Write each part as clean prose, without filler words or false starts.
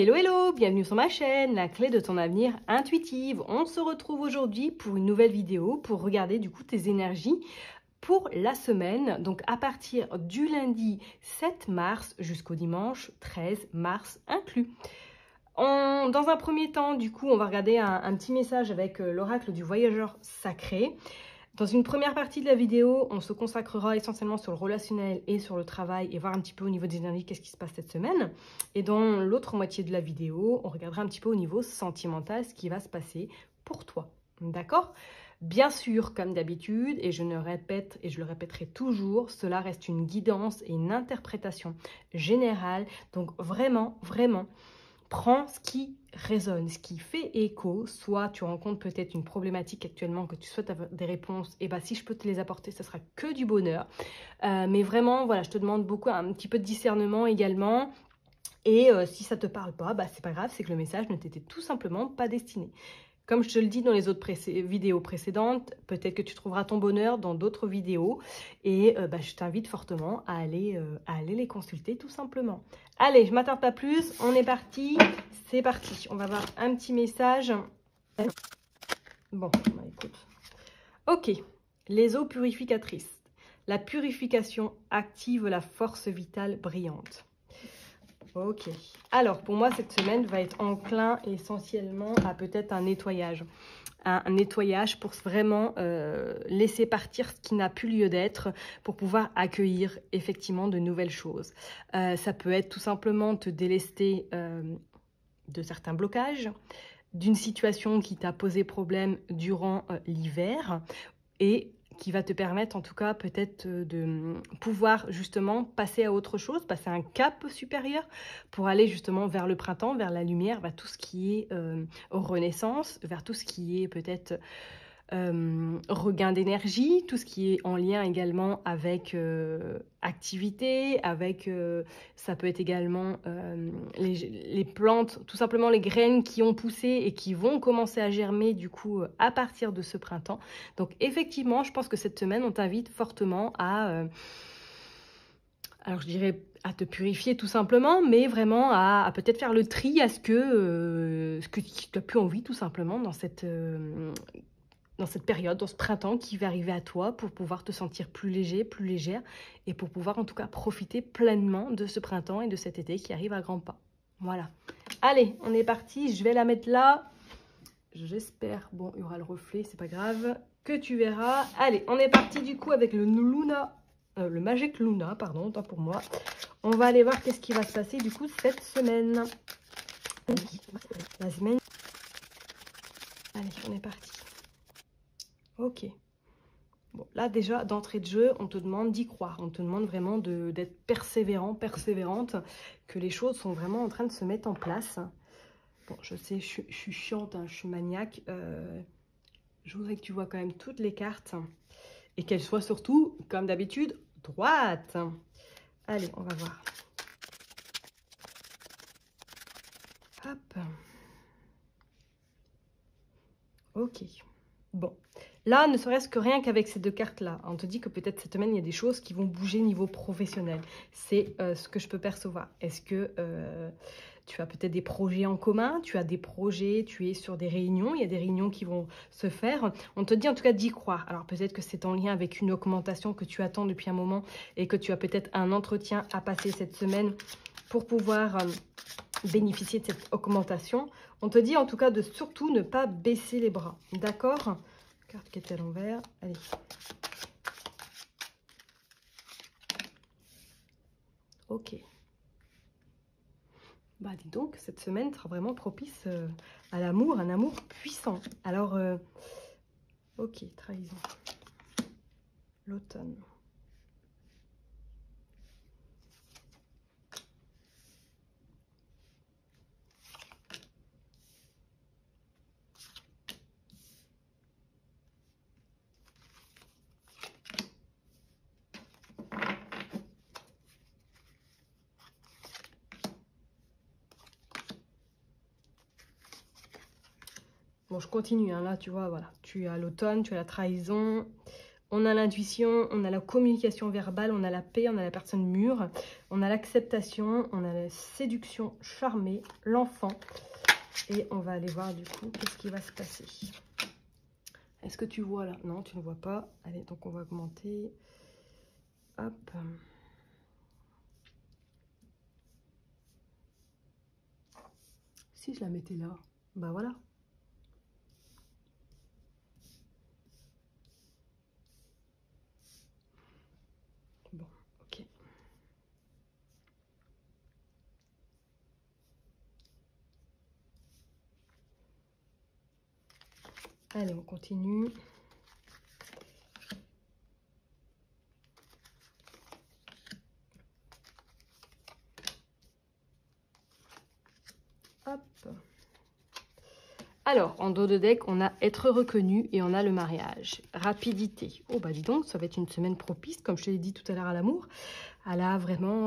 Hello hello, bienvenue sur ma chaîne, la clé de ton avenir intuitive. On se retrouve aujourd'hui pour une nouvelle vidéo pour regarder du coup tes énergies pour la semaine. Donc à partir du lundi 7 mars jusqu'au dimanche 13 mars inclus. Dans un premier temps, du coup, on va regarder un petit message avec l'oracle du voyageur sacré. Dans une première partie de la vidéo, on se consacrera essentiellement sur le relationnel et sur le travail et voir un petit peu au niveau des énergies qu'est-ce qui se passe cette semaine. Et dans l'autre moitié de la vidéo, on regardera un petit peu au niveau sentimental ce qui va se passer pour toi. D'accord ? Bien sûr, comme d'habitude, et je le répéterai toujours, cela reste une guidance et une interprétation générale. Donc vraiment, prends ce qui résonne, ce qui fait écho. Soit tu rencontres peut-être une problématique actuellement que tu souhaites avoir des réponses, et si je peux te les apporter, ce sera que du bonheur. Mais vraiment, voilà, je te demande beaucoup un petit peu de discernement également. Et si ça ne te parle pas, c'est pas grave, c'est que le message ne t'était tout simplement pas destiné. Comme je te le dis dans les autres vidéos précédentes, peut-être que tu trouveras ton bonheur dans d'autres vidéos. Et je t'invite fortement à aller les consulter tout simplement. Allez, je ne m'attarde pas plus, on est parti. C'est parti, on va voir un petit message. Bon, écoute. Ok, les eaux purificatrices. La purification active la force vitale brillante. Ok. Alors, pour moi, cette semaine va être enclin essentiellement à peut-être un nettoyage. Un nettoyage pour vraiment laisser partir ce qui n'a plus lieu d'être pour pouvoir accueillir effectivement de nouvelles choses. Ça peut être tout simplement te délester de certains blocages, d'une situation qui t'a posé problème durant l'hiver et qui va te permettre en tout cas peut-être de pouvoir justement passer à autre chose, passer à un cap supérieur pour aller justement vers le printemps, vers la lumière, vers tout ce qui est renaissance, vers tout ce qui est peut-être regain d'énergie, tout ce qui est en lien également avec activité, avec ça peut être également les plantes, tout simplement les graines qui ont poussé et qui vont commencer à germer du coup à partir de ce printemps. Donc effectivement, je pense que cette semaine, on t'invite fortement à alors je dirais à te purifier tout simplement, mais vraiment à peut-être faire le tri à ce que tu n'as plus envie tout simplement dans cette période, dans ce printemps qui va arriver à toi pour pouvoir te sentir plus léger, plus légère et pour pouvoir en tout cas profiter pleinement de ce printemps et de cet été qui arrive à grands pas. Voilà. Allez, on est parti. Je vais la mettre là. J'espère, bon, il y aura le reflet, c'est pas grave, que tu verras. Allez, on est parti du coup avec le Luna, le Magic Luna, pardon, autant pour moi. On va aller voir qu'est-ce qui va se passer du coup cette semaine. La semaine. Allez, on est parti. Ok. Bon, là déjà, d'entrée de jeu, on te demande d'y croire. On te demande vraiment d'être persévérant, persévérante, que les choses sont vraiment en train de se mettre en place. Bon, je sais, je suis chiante, hein, je suis maniaque. Je voudrais que tu vois quand même toutes les cartes et qu'elles soient surtout, comme d'habitude, droites. Allez, on va voir. Hop. Ok. Bon. Là, ne serait-ce que rien qu'avec ces deux cartes-là, on te dit que peut-être cette semaine, il y a des choses qui vont bouger niveau professionnel. C'est ce que je peux percevoir. Est-ce que tu as peut-être des projets en commun? Tu as des projets, tu es sur des réunions, il y a des réunions qui vont se faire. On te dit en tout cas d'y croire. Alors peut-être que c'est en lien avec une augmentation que tu attends depuis un moment et que tu as peut-être un entretien à passer cette semaine pour pouvoir bénéficier de cette augmentation. On te dit en tout cas de surtout ne pas baisser les bras. D'accord ? Carte qui est à l'envers. Allez. Ok. Dis donc, cette semaine sera vraiment propice à l'amour, un amour puissant. Alors, ok, trahison. L'automne. Bon, je continue, hein, là, tu vois, voilà. Tu as l'automne, tu as la trahison. On a l'intuition, on a la communication verbale, on a la paix, on a la personne mûre, on a l'acceptation, on a la séduction charmée, l'enfant. Et on va aller voir du coup qu'est-ce qui va se passer. Est-ce que tu vois là? Non, tu ne vois pas. Allez, donc on va augmenter. Hop. Si je la mettais là, bah voilà. Bon, ok. Allez, on continue. Hop. Alors, en dos de deck, on a être reconnu et on a le mariage. Rapidité. Oh, bah dis donc, ça va être une semaine propice, comme je te l'ai dit tout à l'heure, à l'amour. À la vraiment...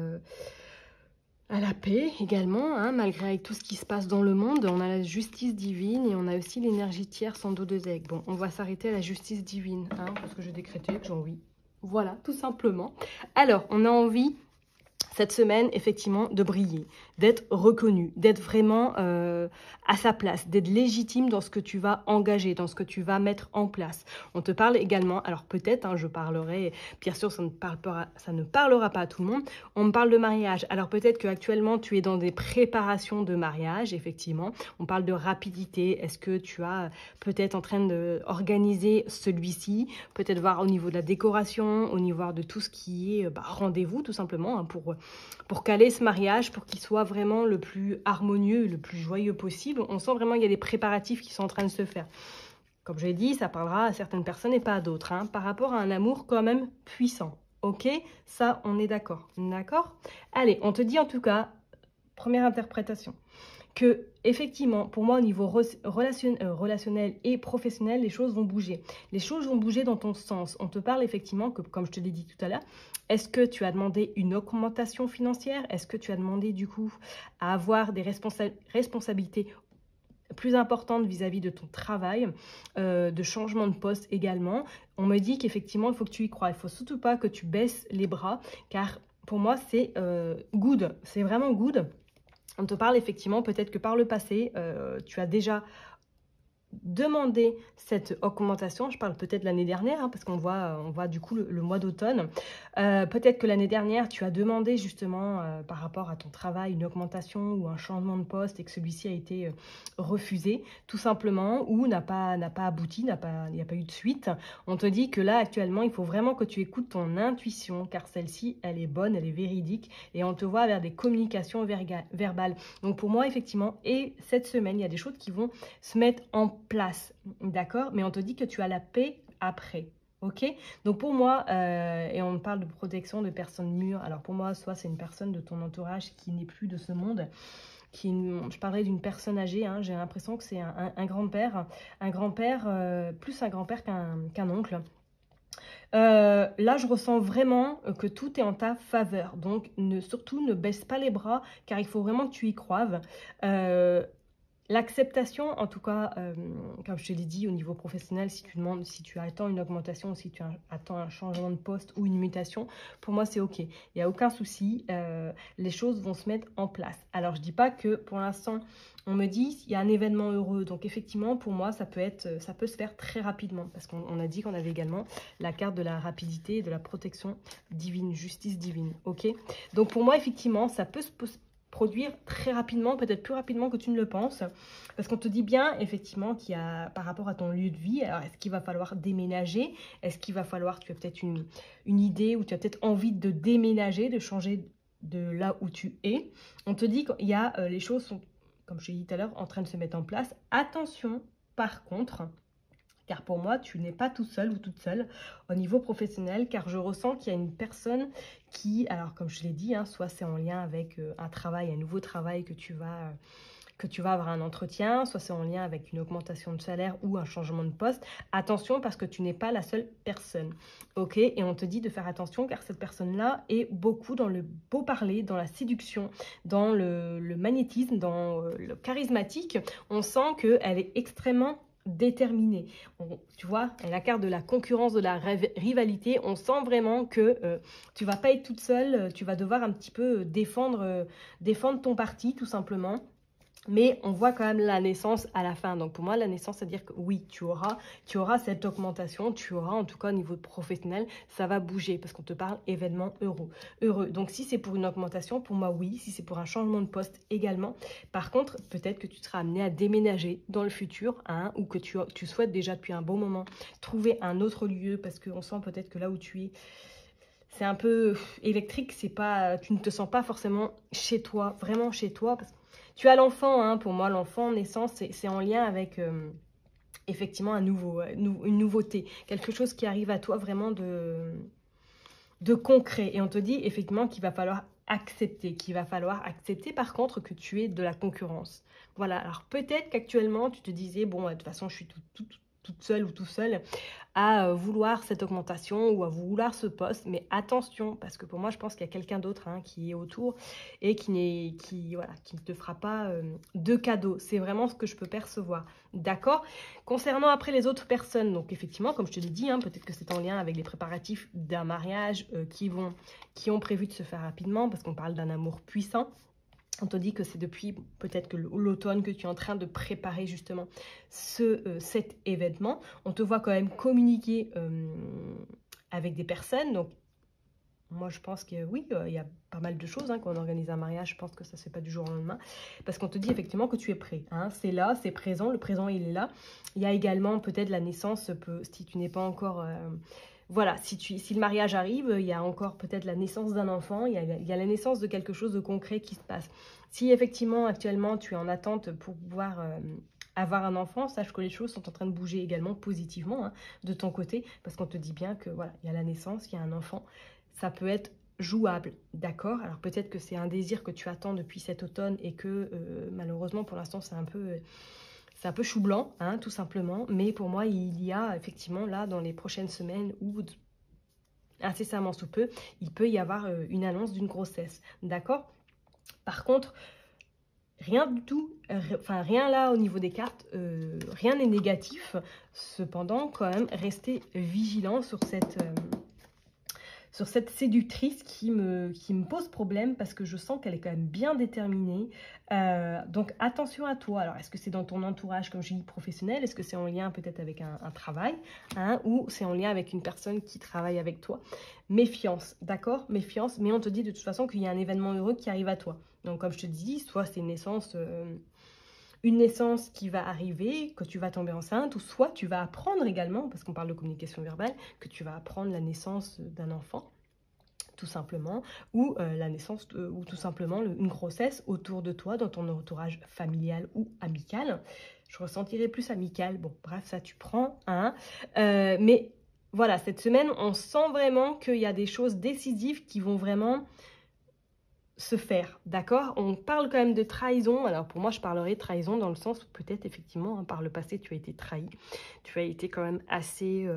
à la paix également, hein, malgré avec tout ce qui se passe dans le monde. On a la justice divine et on a aussi l'énergie tierce en dos de deck. Bon, on va s'arrêter à la justice divine, hein, parce que j'ai décrété que j'ai envie. Voilà, tout simplement. Alors, on a envie... cette semaine, effectivement, de briller, d'être reconnu, d'être vraiment à sa place, d'être légitime dans ce que tu vas engager, dans ce que tu vas mettre en place. On te parle également, alors peut-être, hein, je parlerai, bien sûr, ça ne parlera pas à tout le monde, on me parle de mariage. Alors peut-être qu'actuellement, tu es dans des préparations de mariage, effectivement. On parle de rapidité. Est-ce que tu as peut-être en train d'organiser celui-ci, peut-être voir au niveau de la décoration, au niveau de tout ce qui est rendez-vous, tout simplement, hein, pour caler ce mariage, pour qu'il soit vraiment le plus harmonieux, le plus joyeux possible. On sent vraiment qu'il y a des préparatifs qui sont en train de se faire. Comme je l'ai dit, ça parlera à certaines personnes et pas à d'autres, hein, par rapport à un amour quand même puissant. Ok, ça, on est d'accord. D'accord? Allez, on te dit en tout cas, première interprétation, que effectivement, pour moi, au niveau relationnel et professionnel, les choses vont bouger. Les choses vont bouger dans ton sens. On te parle effectivement, que, comme je te l'ai dit tout à l'heure, est-ce que tu as demandé une augmentation financière? Est-ce que tu as demandé du coup à avoir des responsabilités plus importantes vis-à-vis de ton travail, de changement de poste également? On me dit qu'effectivement, il faut que tu y crois. Il ne faut surtout pas que tu baisses les bras, car pour moi, c'est good. C'est vraiment good. On te parle effectivement, peut-être que par le passé, tu as déjà demandé cette augmentation. Je parle peut-être l'année dernière, hein, parce qu'on voit du coup le mois d'automne. Peut-être que l'année dernière, tu as demandé justement par rapport à ton travail une augmentation ou un changement de poste et que celui-ci a été refusé, tout simplement, ou n'a pas abouti, il n'y a pas eu de suite. On te dit que là, actuellement, il faut vraiment que tu écoutes ton intuition, car celle-ci, elle est bonne, elle est véridique, et on te voit vers des communications verbales. Donc pour moi, effectivement, et cette semaine, il y a des choses qui vont se mettre en place, d'accord? Mais on te dit que tu as la paix après, ok? Donc pour moi, et on parle de protection de personnes mûres, alors pour moi, soit c'est une personne de ton entourage qui n'est plus de ce monde, je parlerai d'une personne âgée, hein, j'ai l'impression que c'est un grand-père, plus un grand-père qu'un oncle. Là, je ressens vraiment que tout est en ta faveur. Donc, surtout, ne baisse pas les bras, car il faut vraiment que tu y croives. L'acceptation, en tout cas, comme je te l'ai dit, au niveau professionnel, si tu demandes, si tu attends une augmentation, si tu attends un changement de poste ou une mutation, pour moi, c'est OK. Il n'y a aucun souci. Les choses vont se mettre en place. Alors, je ne dis pas que pour l'instant, on me dit il y a un événement heureux. Donc, effectivement, pour moi, ça peut se faire très rapidement. Parce qu'on a dit qu'on avait également la carte de la rapidité et de la protection divine, justice divine. OK? Donc, pour moi, effectivement, ça peut se produire très rapidement, peut-être plus rapidement que tu ne le penses, parce qu'on te dit bien effectivement qu'il y a, par rapport à ton lieu de vie, alors est-ce qu'il va falloir déménager, est-ce qu'il va falloir, tu as peut-être une idée, ou tu as peut-être envie de déménager, de changer de là où tu es. On te dit qu'il y a, les choses sont, comme je t'ai dit tout à l'heure, en train de se mettre en place. Attention, par contre, car pour moi, tu n'es pas tout seul ou toute seule au niveau professionnel, car je ressens qu'il y a une personne qui, alors comme je l'ai dit, hein, soit c'est en lien avec un travail, un nouveau travail que tu vas avoir un entretien, soit c'est en lien avec une augmentation de salaire ou un changement de poste. Attention, parce que tu n'es pas la seule personne, ok? Et on te dit de faire attention, car cette personne-là est beaucoup dans le beau parler, dans la séduction, dans le magnétisme, dans le charismatique. On sent qu'elle est extrêmement déterminé. Tu vois, la carte de la concurrence, de la rivalité, on sent vraiment que tu vas pas être toute seule, tu vas devoir un petit peu défendre ton parti, tout simplement. Mais on voit quand même la naissance à la fin. Donc pour moi, la naissance, c'est-à-dire que oui, tu auras cette augmentation, tu auras en tout cas au niveau professionnel, ça va bouger parce qu'on te parle événement heureux. Donc si c'est pour une augmentation, pour moi oui, si c'est pour un changement de poste également. Par contre, peut-être que tu seras amené à déménager dans le futur, hein, ou que tu souhaites déjà depuis un bon moment trouver un autre lieu parce qu'on sent peut-être que là où tu es, c'est un peu électrique, tu ne te sens pas forcément chez toi, vraiment chez toi, parce que tu as l'enfant, hein, pour moi, l'enfant, naissance, c'est en lien avec effectivement une nouveauté, quelque chose qui arrive à toi vraiment de concret. Et on te dit effectivement qu'il va falloir accepter, par contre que tu es de la concurrence. Voilà, alors peut-être qu'actuellement tu te disais, bon, de toute façon je suis toute seule ou tout seul à vouloir cette augmentation ou à vouloir ce poste, mais attention, parce que pour moi je pense qu'il y a quelqu'un d'autre, hein, qui est autour et qui ne te fera pas de cadeau. C'est vraiment ce que je peux percevoir, d'accord? Concernant après les autres personnes, donc effectivement comme je te l'ai dit, hein, peut-être que c'est en lien avec les préparatifs d'un mariage qui ont prévu de se faire rapidement, parce qu'on parle d'un amour puissant. On te dit que c'est depuis peut-être que l'automne que tu es en train de préparer justement cet événement. On te voit quand même communiquer avec des personnes. Donc, moi, je pense que oui, il y a pas mal de choses, hein, quand on organise un mariage. Je pense que ça ne se fait pas du jour au lendemain. Parce qu'on te dit effectivement que tu es prêt, hein. C'est là, c'est présent. Le présent, il est là. Il y a également peut-être la naissance, si tu n'es pas encore... voilà, si le mariage arrive, il y a encore peut-être la naissance d'un enfant, il y a la naissance de quelque chose de concret qui se passe. Si effectivement, actuellement, tu es en attente pour pouvoir avoir un enfant, sache que les choses sont en train de bouger également positivement, hein, de ton côté, parce qu'on te dit bien que voilà, il y a la naissance, il y a un enfant, ça peut être jouable, d'accord? Alors peut-être que c'est un désir que tu attends depuis cet automne et que malheureusement pour l'instant c'est un peu chou blanc, hein, tout simplement. Mais pour moi, il y a effectivement là, dans les prochaines semaines ou incessamment sous peu, il peut y avoir une annonce d'une grossesse. D'accord? Par contre, rien du tout, rien là au niveau des cartes, rien n'est négatif. Cependant, quand même, restez vigilant sur cette séductrice qui me pose problème parce que je sens qu'elle est quand même bien déterminée. Donc attention à toi. Alors est-ce que c'est dans ton entourage, comme je dis, professionnel? Est-ce que c'est en lien peut-être avec un travail, hein, ou c'est en lien avec une personne qui travaille avec toi? Méfiance, d'accord? Méfiance, mais on te dit de toute façon qu'il y a un événement heureux qui arrive à toi. Donc comme je te dis, soit c'est une naissance qui va arriver, que tu vas tomber enceinte, ou soit tu vas apprendre également, parce qu'on parle de communication verbale, que tu vas apprendre la naissance d'un enfant, tout simplement, ou la naissance, ou tout simplement une grossesse autour de toi, dans ton entourage familial ou amical. Je ressentirais plus amical, bon, bref, ça tu prends, hein. Mais voilà, cette semaine, on sent vraiment qu'il y a des choses décisives qui vont vraiment se faire, d'accord? On parle quand même de trahison. Alors pour moi, je parlerai de trahison dans le sens où peut-être effectivement, hein, par le passé, tu as été trahi. Tu as été quand même assez...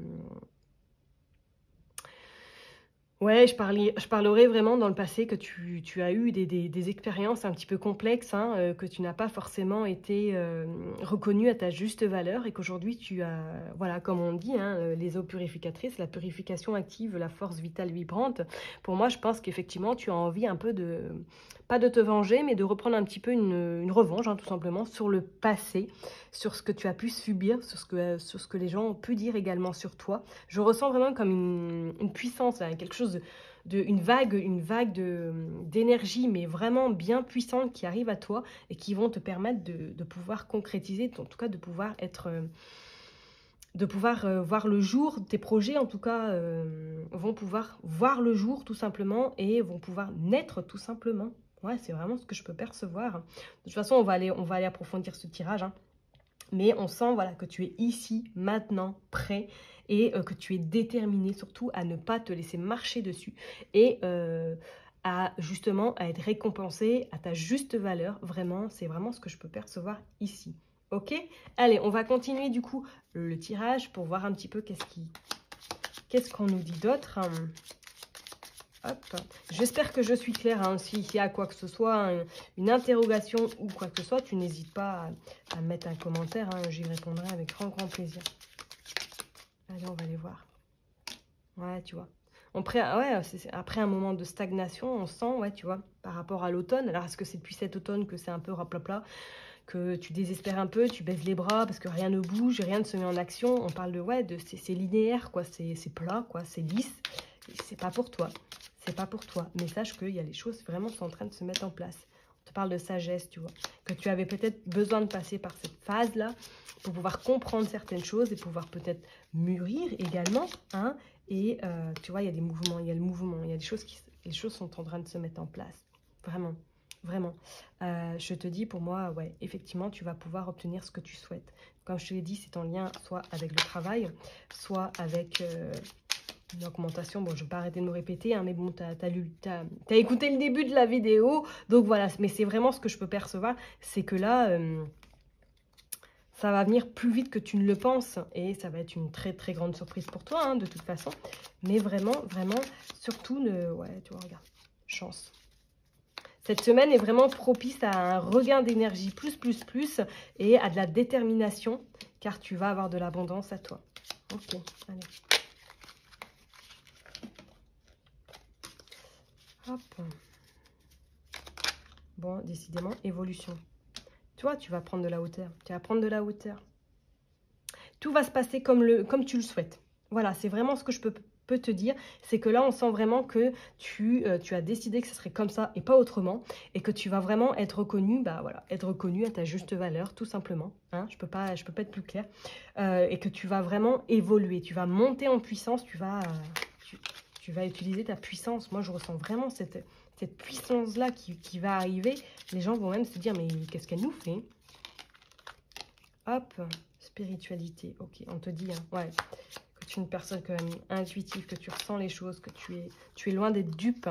Ouais, je parlerai vraiment dans le passé que tu as eu des expériences un petit peu complexes, hein, que tu n'as pas forcément été reconnue à ta juste valeur et qu'aujourd'hui tu as, voilà, comme on dit, hein, les eaux purificatrices, la purification active, la force vitale vibrante. Pour moi, je pense qu'effectivement, tu as envie un peu pas de te venger, mais de reprendre un petit peu une revanche, hein, tout simplement, sur le passé, sur ce que tu as pu subir, sur ce que les gens ont pu dire également sur toi. Je ressens vraiment comme une puissance, hein, quelque chose une vague d'énergie, mais vraiment bien puissante qui arrive à toi et qui vont te permettre de pouvoir concrétiser, en tout cas de pouvoir être... de pouvoir voir le jour, tes projets en tout cas vont pouvoir voir le jour tout simplement et vont pouvoir naître tout simplement. Ouais, c'est vraiment ce que je peux percevoir. De toute façon, on va aller approfondir ce tirage, hein. Mais on sent, voilà, que tu es ici, maintenant, prêt et que tu es déterminé surtout à ne pas te laisser marcher dessus et justement à être récompensé à ta juste valeur. Vraiment, c'est vraiment ce que je peux percevoir ici. Ok? Allez, on va continuer du coup le tirage pour voir un petit peu qu'est-ce qu'on nous dit d'autre. Hop. J'espère que je suis claire. Hein. S'il y a quoi que ce soit, une interrogation ou quoi que ce soit, tu n'hésites pas à mettre un commentaire. Hein. J'y répondrai avec grand plaisir. Allez, on va aller voir. Ouais, tu vois. Après un moment de stagnation, on sent, ouais, tu vois, par rapport à l'automne. Alors, est-ce que c'est depuis cet automne que c'est un peu raplapla, que tu désespères un peu, tu baisses les bras parce que rien ne bouge, rien ne se met en action. On parle de, ouais, c'est linéaire, quoi, c'est plat, quoi, c'est lisse. C'est pas pour toi, c'est pas pour toi. Mais sache qu'il y a les choses vraiment sont en train de se mettre en place. On te parle de sagesse, tu vois, que tu avais peut-être besoin de passer par cette phase-là pour pouvoir comprendre certaines choses et pouvoir peut-être mûrir également, hein. Et tu vois, il y a des mouvements, il y a le mouvement, il y a des choses les choses sont en train de se mettre en place, vraiment. Vraiment, je te dis, pour moi, ouais, effectivement, tu vas pouvoir obtenir ce que tu souhaites. Comme je te l'ai dit, c'est en lien soit avec le travail, soit avec une augmentation. Bon, je ne vais pas arrêter de me répéter, hein, mais bon, tu as écouté le début de la vidéo. Donc voilà, mais c'est vraiment ce que je peux percevoir, c'est que là, ça va venir plus vite que tu ne le penses. Et ça va être une très grande surprise pour toi, hein, de toute façon. Mais vraiment, surtout, ouais, tu vois, regarde, chance. Cette semaine est vraiment propice à un regain d'énergie plus et à de la détermination, car tu vas avoir de l'abondance à toi. Ok, allez. Hop. Bon, décidément, évolution. Tu vois, tu vas prendre de la hauteur. Tu vas prendre de la hauteur. Tout va se passer comme tu le souhaites. Voilà, c'est vraiment ce que je peux te dire, c'est que là on sent vraiment que tu as décidé que ce serait comme ça et pas autrement, et que tu vas vraiment être reconnu, bah voilà, être reconnu à ta juste valeur, tout simplement, hein, je peux pas être plus claire, et que tu vas vraiment évoluer, tu vas monter en puissance, tu vas utiliser ta puissance. Moi je ressens vraiment cette puissance là qui va arriver. Les gens vont même se dire, mais qu'est-ce qu'elle nous fait? Hop, spiritualité, ok, on te dit, hein, ouais, que tu es une personne quand même intuitive, que tu ressens les choses, que tu es loin d'être dupe.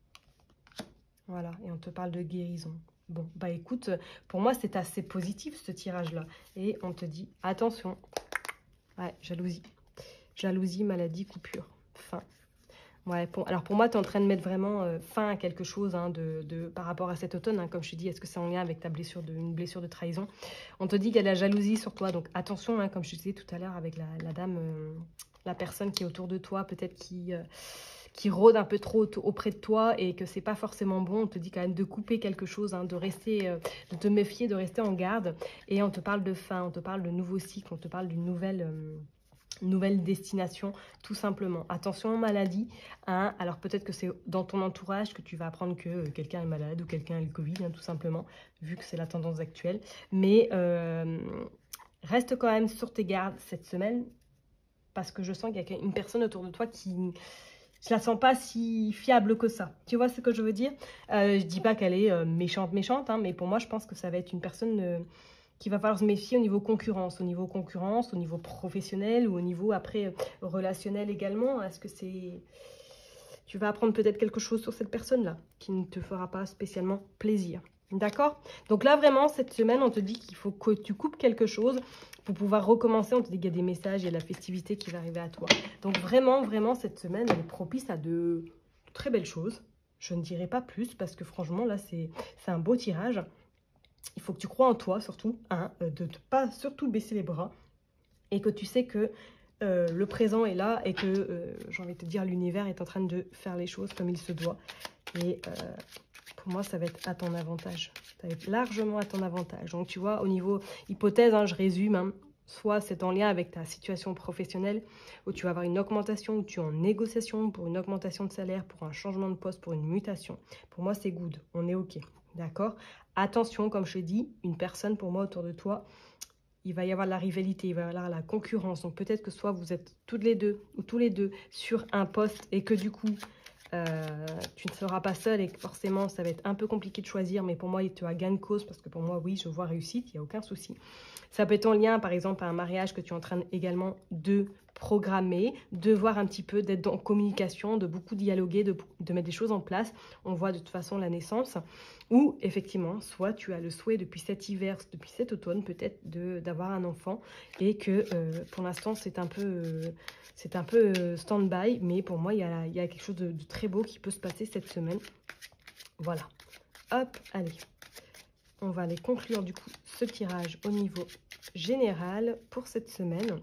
Voilà, et on te parle de guérison. Bon, bah écoute, pour moi c'est assez positif ce tirage-là. Et on te dit, attention, ouais, jalousie. Jalousie, maladie, coupure, fin. Ouais, alors pour moi, tu es en train de mettre vraiment fin à quelque chose, hein, par rapport à cet automne. Hein, comme je te dis, est-ce que c'est en lien avec ta une blessure de trahison? On te dit qu'il y a de la jalousie sur toi. Donc attention, hein, comme je te disais tout à l'heure avec la dame, la personne qui est autour de toi, peut-être qui rôde un peu trop auprès de toi et que c'est pas forcément bon. On te dit quand même de couper quelque chose, hein, de rester, de te méfier, de rester en garde. Et on te parle de fin, on te parle de nouveau cycle, on te parle d'une nouvelle destination, tout simplement. Attention aux maladies, hein. Alors peut-être que c'est dans ton entourage que tu vas apprendre que quelqu'un est malade ou quelqu'un a le Covid, hein, tout simplement, vu que c'est la tendance actuelle. Mais reste quand même sur tes gardes cette semaine, parce que je sens qu'il y a une personne autour de toi qui... Je la sens pas si fiable que ça. Tu vois ce que je veux dire? Je dis pas qu'elle est méchante, hein, mais pour moi, je pense que ça va être une personne... qu'il va falloir se méfier au niveau concurrence, au niveau professionnel ou au niveau après relationnel également. Est-ce que c'est... Tu vas apprendre peut-être quelque chose sur cette personne-là qui ne te fera pas spécialement plaisir. D'accord? Donc là, vraiment, cette semaine, on te dit qu'il faut que tu coupes quelque chose pour pouvoir recommencer. On te dit qu'il y a des messages, il y a de la festivité qui va arriver à toi. Donc vraiment, cette semaine, elle est propice à de très belles choses. Je ne dirai pas plus parce que franchement, là, c'est un beau tirage. Il faut que tu crois en toi, surtout, hein, de ne pas surtout baisser les bras et que tu sais que le présent est là et que, j'ai envie de te dire, l'univers est en train de faire les choses comme il se doit. Et pour moi, ça va être à ton avantage. Ça va être largement à ton avantage. Donc, tu vois, au niveau hypothèse, hein, je résume, hein, soit c'est en lien avec ta situation professionnelle où tu vas avoir une augmentation, où tu es en négociation pour une augmentation de salaire, pour un changement de poste, pour une mutation. Pour moi, c'est good. On est OK. D'accord? Attention, comme je l'ai dit, une personne pour moi autour de toi, il va y avoir de la rivalité, il va y avoir la concurrence. Donc peut-être que soit vous êtes toutes les deux ou tous les deux sur un poste et que du coup, tu ne seras pas seule et que forcément, ça va être un peu compliqué de choisir. Mais pour moi, tu as gain de cause parce que pour moi, oui, je vois réussite, il n'y a aucun souci. Ça peut être en lien, par exemple, à un mariage que tu es en train également de programmer, de voir un petit peu, d'être en communication, de beaucoup dialoguer, de mettre des choses en place. On voit de toute façon la naissance. Ou effectivement, soit tu as le souhait depuis cet hiver, depuis cet automne peut-être d'avoir un enfant et que pour l'instant c'est un peu stand-by, mais pour moi il y a quelque chose de très beau qui peut se passer cette semaine. Voilà. Hop, allez. On va aller conclure du coup ce tirage au niveau général pour cette semaine.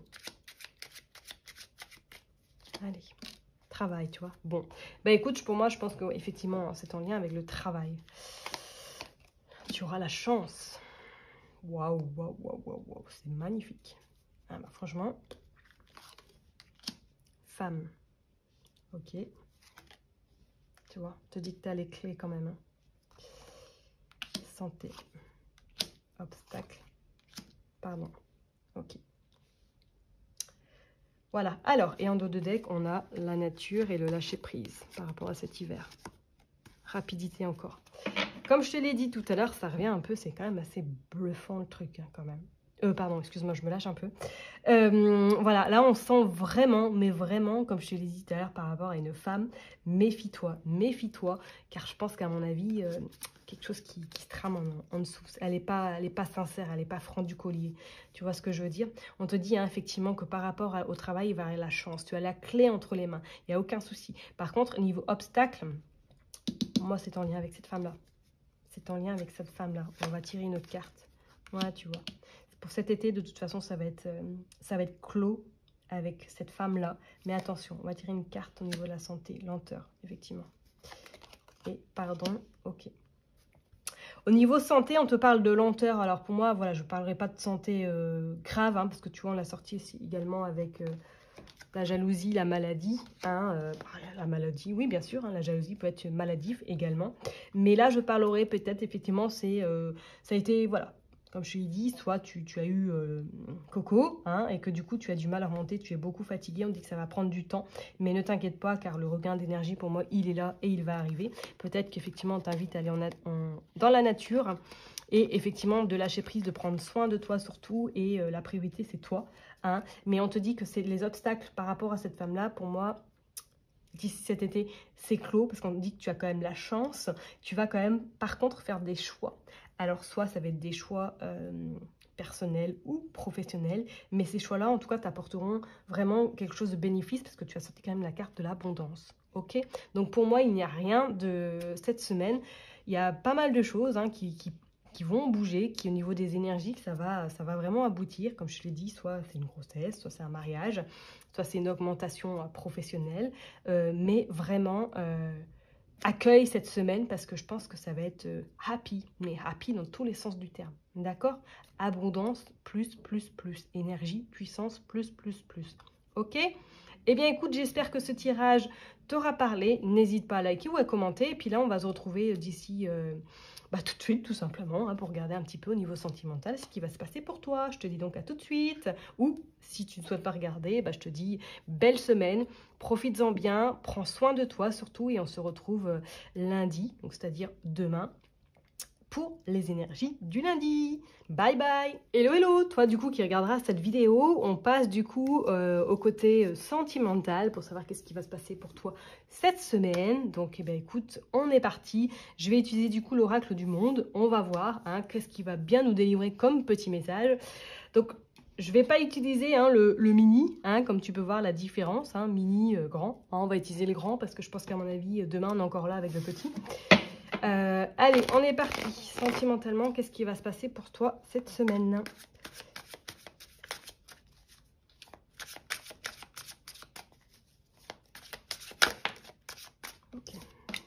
Allez, travail, tu vois. Bon, bah écoute, pour moi je pense qu'effectivement c'est en lien avec le travail. Tu auras la chance. Waouh, waouh, waouh, waouh, waouh, c'est magnifique. Ah bah, franchement, femme. Ok. Tu vois, te dis que tu as les clés quand même. Hein. Santé. Obstacle. Pardon. Ok. Voilà. Alors, et en dos de deck, on a la nature et le lâcher prise par rapport à cet hiver. Rapidité encore. Comme je te l'ai dit tout à l'heure, ça revient un peu, c'est quand même assez bluffant le truc, hein, quand même. Pardon, excuse-moi, je me lâche un peu. Voilà, là on sent vraiment, mais vraiment, comme je te l'ai dit tout à l'heure par rapport à une femme, méfie-toi, méfie-toi, car je pense qu'à mon avis, quelque chose qui se trame en dessous. Elle n'est pas sincère, elle n'est pas franc du collier. Tu vois ce que je veux dire? On te dit hein, effectivement que par rapport au travail, il va y avoir la chance. Tu as la clé entre les mains, il n'y a aucun souci. Par contre, niveau obstacle, moi c'est en lien avec cette femme-là. C'est en lien avec cette femme-là. On va tirer une autre carte. Voilà, tu vois. Pour cet été, de toute façon, ça va être clos avec cette femme-là. Mais attention, on va tirer une carte au niveau de la santé. Lenteur, effectivement. Et pardon, ok. Au niveau santé, on te parle de lenteur. Alors pour moi, voilà, je ne parlerai pas de santé grave, hein, parce que tu vois, on l'a sorti ici également avec... la jalousie, la maladie, hein, la maladie, oui bien sûr, hein, la jalousie peut être maladive également. Mais là, je parlerai peut-être, effectivement, ça a été, voilà, comme je l'ai dit, soit tu as eu Coco, hein, et que du coup, tu as du mal à remonter, tu es beaucoup fatigué, on dit que ça va prendre du temps, mais ne t'inquiète pas, car le regain d'énergie, pour moi, il est là et il va arriver. Peut-être qu'effectivement, on t'invite à aller dans la nature, et effectivement, de lâcher prise, de prendre soin de toi surtout, et la priorité, c'est toi. Hein. Mais on te dit que c'est les obstacles par rapport à cette femme-là, pour moi, d'ici cet été, c'est clos, parce qu'on te dit que tu as quand même la chance. Tu vas quand même, par contre, faire des choix. Alors, soit ça va être des choix personnels ou professionnels, mais ces choix-là, en tout cas, t'apporteront vraiment quelque chose de bénéfice, parce que tu as sorti quand même la carte de l'abondance. Ok? Donc, pour moi, il n'y a rien de cette semaine. Il y a pas mal de choses hein, qui vont bouger, qui au niveau des énergies, ça va vraiment aboutir. Comme je te l'ai dit, soit c'est une grossesse, soit c'est un mariage, soit c'est une augmentation professionnelle. Mais vraiment, accueille cette semaine parce que je pense que ça va être happy, mais happy dans tous les sens du terme. D'accord? Abondance, plus, plus, plus. Énergie, puissance, plus, plus, plus. Ok? Eh bien, écoute, j'espère que ce tirage t'aura parlé. N'hésite pas à liker ou à commenter. Et puis là, on va se retrouver d'ici... tout de suite, tout simplement, hein, pour regarder un petit peu au niveau sentimental ce qui va se passer pour toi. Je te dis donc à tout de suite. Ou si tu ne souhaites pas regarder, je te dis belle semaine, profites-en bien, prends soin de toi surtout et on se retrouve lundi, donc c'est-à-dire demain, pour les énergies du lundi. Bye bye. Hello hello, toi du coup qui regarderas cette vidéo, on passe du coup au côté sentimental pour savoir qu'est-ce qui va se passer pour toi cette semaine. Donc écoute, on est parti. Je vais utiliser du coup l'oracle du monde. On va voir hein, qu'est-ce qui va bien nous délivrer comme petit message. Donc je ne vais pas utiliser hein, le mini, hein, comme tu peux voir la différence, hein, mini, grand. Hein, on va utiliser le grand parce que je pense qu'à mon avis, demain on est encore là avec le petit. Allez, on est parti. Sentimentalement, qu'est-ce qui va se passer pour toi cette semaine? Okay.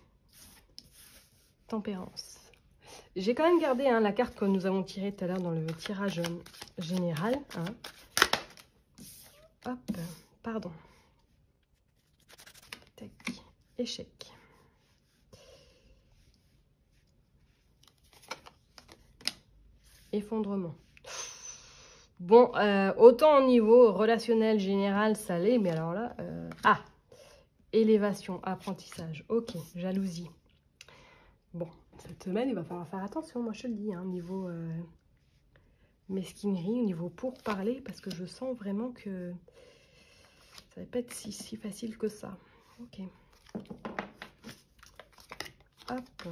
Tempérance. J'ai quand même gardé hein, la carte que nous avons tirée tout à l'heure dans le tirage général. Hein. Hop, pardon. Tac. Échec. Effondrement. Bon, autant au niveau relationnel général, ça l'est, mais alors là... Ah, élévation, apprentissage. Ok, jalousie. Bon, cette semaine, il va falloir faire attention, moi je te le dis, hein, niveau mesquinerie, au niveau pourparler, parce que je sens vraiment que Ça va pas être si facile que ça. Ok. Hop.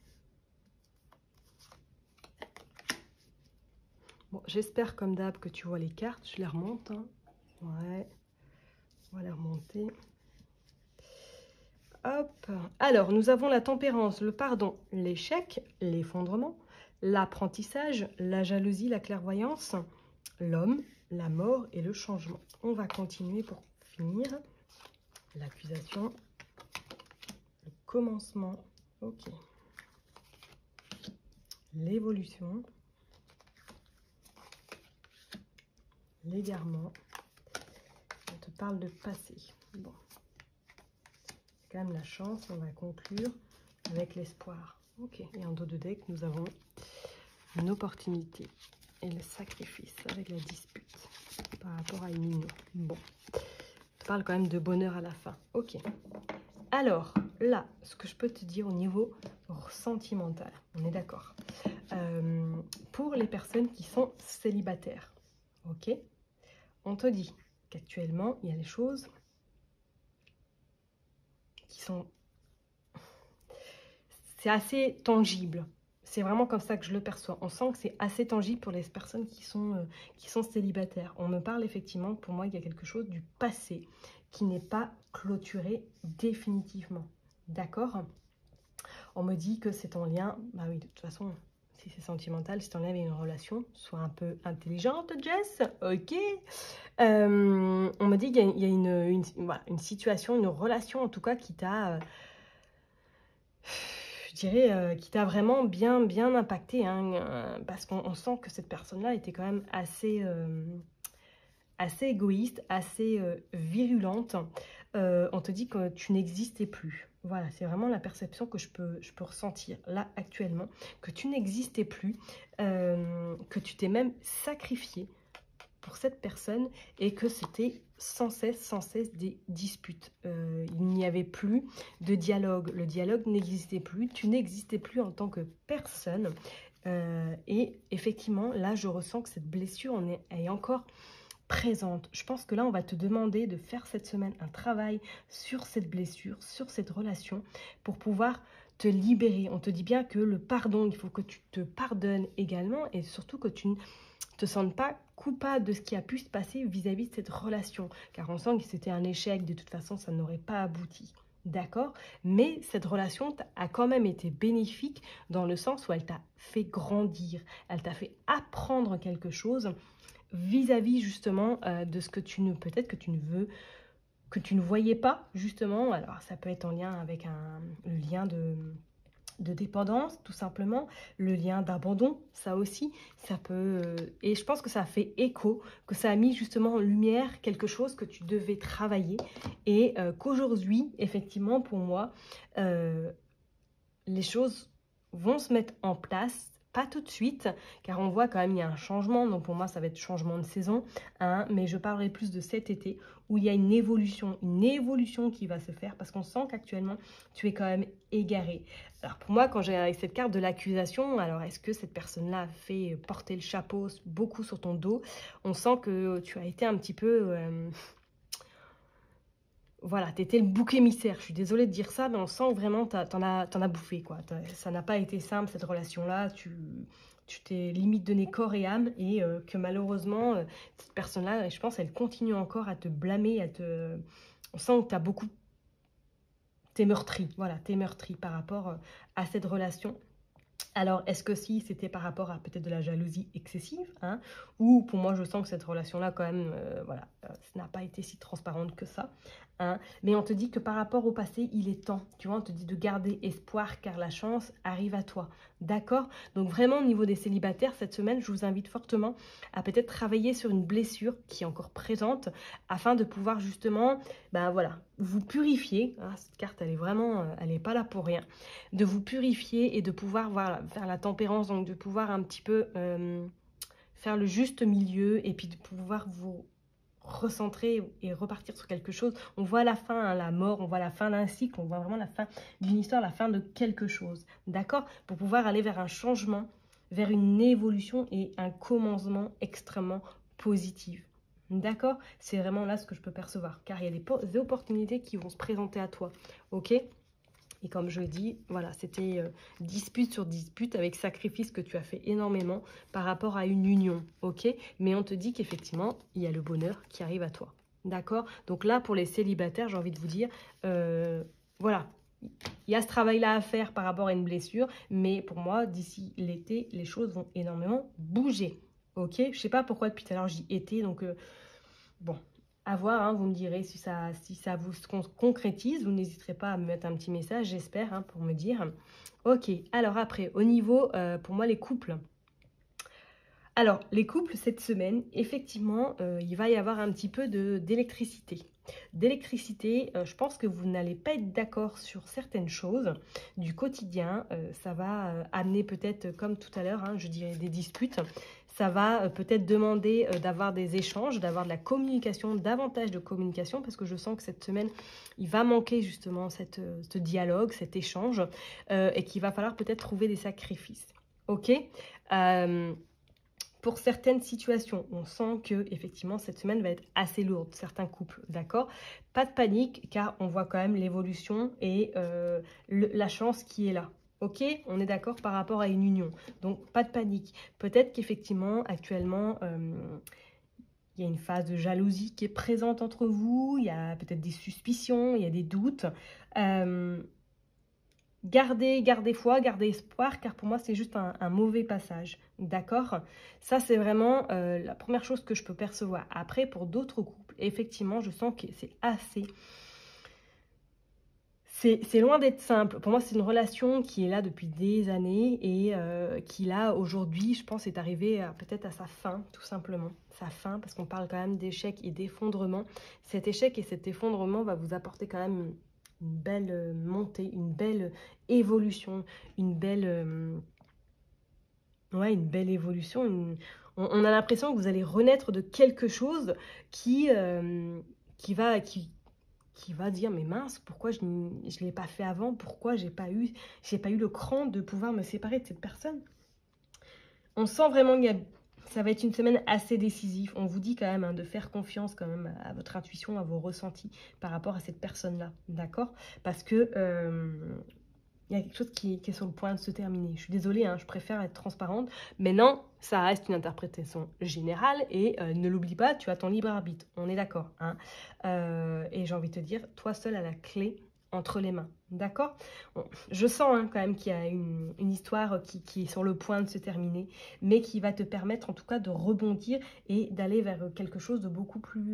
Bon, j'espère comme d'hab que tu vois les cartes. Je les remonte. Hein. Ouais. On va les remonter. Hop. Alors, nous avons la tempérance, le pardon, l'échec, l'effondrement, l'apprentissage, la jalousie, la clairvoyance, l'homme, la mort et le changement. On va continuer pour finir. L'accusation, le commencement, ok. L'évolution, l'égarement. On te parle de passé. Bon. Quand même la chance, on va conclure avec l'espoir. Ok, et en dos de deck, nous avons une opportunité et le sacrifice avec la dispute par rapport à une union. Bon, on parle quand même de bonheur à la fin. Ok, alors là, ce que je peux te dire au niveau sentimental, on est d'accord. Pour les personnes qui sont célibataires, ok, on te dit qu'actuellement, il y a des choses qui sont... C'est assez tangible. C'est vraiment comme ça que je le perçois. On sent que c'est assez tangible pour les personnes qui sont célibataires. On me parle effectivement, pour moi, il y a quelque chose du passé qui n'est pas clôturé définitivement. D'accord? On me dit que c'est en lien... Bah oui, de toute façon, si c'est sentimental, c'est en lien avec une relation. Sois un peu intelligente, Jess. Ok. On me dit qu'il y a voilà, une situation, une relation en tout cas qui t'a... je dirais, qui t'a vraiment bien impacté, hein, parce qu'on sent que cette personne-là était quand même assez égoïste, assez virulente. On te dit que tu n'existais plus. Voilà, c'est vraiment la perception que je peux ressentir là actuellement, que tu n'existais plus, que tu t'es même sacrifié pour cette personne et que c'était sans cesse des disputes. Il n'y avait plus de dialogue. Le dialogue n'existait plus. Tu n'existais plus en tant que personne. Et effectivement, là, je ressens que cette blessure est encore présente. Je pense que là, on va te demander de faire cette semaine un travail sur cette blessure, sur cette relation, pour pouvoir te libérer. On te dit bien que le pardon, il faut que tu te pardonnes également et surtout que tu ne te sentes pas coupable de ce qui a pu se passer vis-à-vis de cette relation. Car on sent que c'était un échec, de toute façon, ça n'aurait pas abouti. D'accord? Mais cette relation a quand même été bénéfique dans le sens où elle t'a fait grandir. Elle t'a fait apprendre quelque chose vis-à-vis justement de ce que peut-être que tu ne voyais pas justement. Alors ça peut être en lien avec le lien de dépendance tout simplement, le lien d'abandon, ça aussi, ça peut... et je pense que ça a fait écho, que ça a mis justement en lumière quelque chose que tu devais travailler et qu'aujourd'hui, effectivement, pour moi, les choses vont se mettre en place. Pas tout de suite, car on voit quand même il y a un changement, donc pour moi ça va être changement de saison, hein, mais je parlerai plus de cet été où il y a une évolution qui va se faire parce qu'on sent qu'actuellement tu es quand même égaré. Alors pour moi quand j'ai avec cette carte de l'accusation, alors est-ce que cette personne-là a fait porter le chapeau beaucoup sur ton dos? On sent que tu as été un petit peu... voilà, tu étais le bouc émissaire. Je suis désolée de dire ça, mais on sent vraiment que t'en as bouffé, quoi. Ça n'a pas été simple, cette relation-là. Tu t'es limite donné corps et âme et que malheureusement, cette personne-là, je pense, elle continue encore à te blâmer, on sent que tu as beaucoup... T'es meurtri, voilà, t'es meurtri par rapport à cette relation. Alors, est-ce que si c'était par rapport à peut-être de la jalousie excessive, hein, ou pour moi, je sens que cette relation-là, quand même, voilà, ça n'a pas été si transparente que ça. Hein, mais on te dit que par rapport au passé, il est temps, tu vois, on te dit de garder espoir car la chance arrive à toi. D'accord? Donc vraiment, au niveau des célibataires, cette semaine, je vous invite fortement à peut-être travailler sur une blessure qui est encore présente afin de pouvoir justement, ben voilà, vous purifier. Hein, cette carte, elle est vraiment, elle n'est pas là pour rien. De vous purifier et de pouvoir voilà, faire la tempérance, donc de pouvoir un petit peu faire le juste milieu et puis de pouvoir vous recentrer et repartir sur quelque chose. On voit la fin, hein, la mort, on voit la fin d'un cycle, on voit vraiment la fin d'une histoire, la fin de quelque chose. D'accord? Pour pouvoir aller vers un changement, vers une évolution et un commencement extrêmement positif. D'accord? C'est vraiment là ce que je peux percevoir, car il y a des opportunités qui vont se présenter à toi, ok? Et comme je dis, voilà, c'était dispute sur dispute avec sacrifice que tu as fait énormément par rapport à une union, ok? Mais on te dit qu'effectivement, il y a le bonheur qui arrive à toi, d'accord? Donc là, pour les célibataires, j'ai envie de vous dire, voilà, il y a ce travail-là à faire par rapport à une blessure, mais pour moi, d'ici l'été, les choses vont énormément bouger, ok? Je ne sais pas pourquoi depuis tout à l'heure, je dis été, donc bon, à voir, hein, vous me direz si ça vous concrétise. Vous n'hésiterez pas à me mettre un petit message, j'espère, hein, pour me dire. Ok, alors après, au niveau, pour moi, les couples. Alors, les couples, cette semaine, effectivement, il va y avoir un petit peu d'électricité. D'électricité, je pense que vous n'allez pas être d'accord sur certaines choses du quotidien. Ça va amener peut-être, comme tout à l'heure, hein, je dirais des disputes. Ça va peut-être demander d'avoir des échanges, d'avoir de la communication, davantage de communication, parce que je sens que cette semaine, il va manquer justement ce dialogue, cet échange, et qu'il va falloir peut-être trouver des sacrifices. Ok, pour certaines situations, on sent que effectivement cette semaine va être assez lourde, certains couples, d'accord? Pas de panique, car on voit quand même l'évolution et la chance qui est là. Ok, on est d'accord par rapport à une union, donc pas de panique. Peut-être qu'effectivement, actuellement, il y a une phase de jalousie qui est présente entre vous, il y a peut-être des suspicions, il y a des doutes. Gardez foi, gardez espoir, car pour moi, c'est juste un mauvais passage, d'accord? Ça, c'est vraiment la première chose que je peux percevoir. Après, pour d'autres couples, effectivement, je sens que c'est assez... C'est loin d'être simple. Pour moi, c'est une relation qui est là depuis des années et qui, là, aujourd'hui, je pense, est arrivée peut-être à sa fin, tout simplement. Sa fin, parce qu'on parle quand même d'échec et d'effondrement. Cet échec et cet effondrement va vous apporter quand même une belle montée, une belle évolution, une belle... ouais, une belle évolution. On a l'impression que vous allez renaître de quelque chose qui va dire mais mince, pourquoi je ne l'ai pas fait avant, pourquoi j'ai pas eu le cran de pouvoir me séparer de cette personne. On sent vraiment que ça va être une semaine assez décisive. On vous dit quand même hein, de faire confiance quand même à votre intuition, à vos ressentis par rapport à cette personne-là, d'accord? Parce que il y a quelque chose qui est sur le point de se terminer. Je suis désolée, hein, je préfère être transparente. Mais non, ça reste une interprétation générale. Et ne l'oublie pas, tu as ton libre arbitre. On est d'accord. Hein. Et j'ai envie de te dire, toi seul as la clé entre les mains. D'accord? Bon, je sens hein, quand même qu'il y a une histoire qui est sur le point de se terminer. Mais qui va te permettre en tout cas de rebondir et d'aller vers quelque chose de beaucoup plus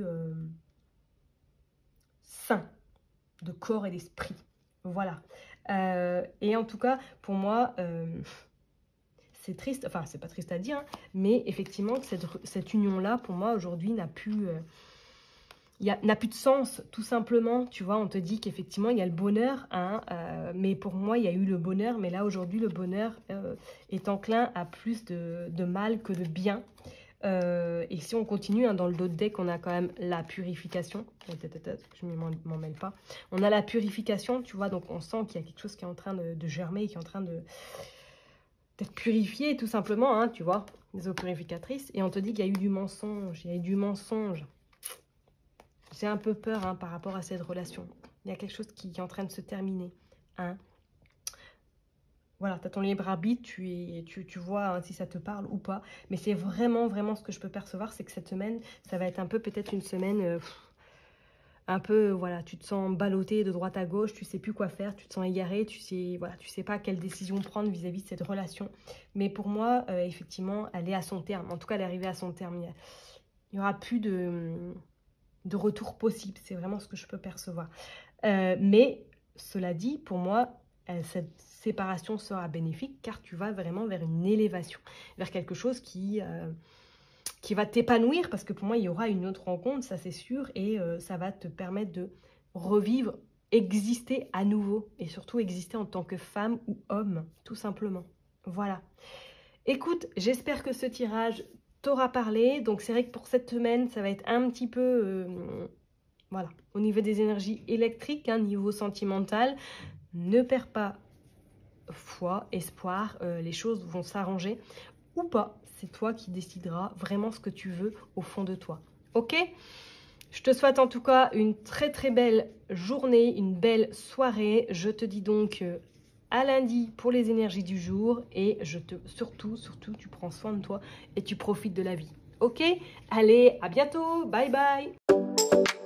sain, de corps et d'esprit. Voilà. Et en tout cas, pour moi, c'est triste, enfin, c'est pas triste à dire, hein, mais effectivement, cette union-là, pour moi, aujourd'hui, n'a plus de sens, tout simplement. Tu vois, on te dit qu'effectivement, il y a le bonheur, hein, mais pour moi, il y a eu le bonheur, mais là, aujourd'hui, le bonheur est enclin à plus de mal que de bien. Et si on continue, hein, dans le dos de deck, on a quand même la purification. Je ne m'en mêle pas. On a la purification, tu vois, donc on sent qu'il y a quelque chose qui est en train de germer, qui est en train d'être purifié, tout simplement, hein, tu vois, les eaux purificatrices. Et on te dit qu'il y a eu du mensonge, il y a eu du mensonge. J'ai un peu peur hein, par rapport à cette relation. Il y a quelque chose qui est en train de se terminer, hein. Voilà, tu as ton libre arbitre, tu vois hein, si ça te parle ou pas. Mais c'est vraiment, vraiment ce que je peux percevoir, c'est que cette semaine, ça va être un peu peut-être une semaine un peu, voilà, tu te sens ballotté de droite à gauche, tu sais plus quoi faire, tu te sens égaré, tu sais pas quelle décision prendre vis-à-vis de cette relation. Mais pour moi, effectivement, elle est à son terme. En tout cas, elle est arrivée à son terme. Il n'y aura plus de retour possible. C'est vraiment ce que je peux percevoir. Mais, cela dit, pour moi, cette séparation sera bénéfique car tu vas vraiment vers une élévation, vers quelque chose qui va t'épanouir parce que pour moi, il y aura une autre rencontre, ça c'est sûr, et ça va te permettre de revivre, exister à nouveau et surtout exister en tant que femme ou homme, tout simplement. Voilà. Écoute, j'espère que ce tirage t'aura parlé. Donc c'est vrai que pour cette semaine, ça va être un petit peu... voilà, au niveau des énergies électriques, hein, niveau sentimental, ne perds pas foi, espoir, les choses vont s'arranger ou pas. C'est toi qui décideras vraiment ce que tu veux au fond de toi. Ok? Je te souhaite en tout cas une très très belle journée, une belle soirée. Je te dis donc à lundi pour les énergies du jour et surtout, tu prends soin de toi et tu profites de la vie. Ok? Allez, à bientôt. Bye bye.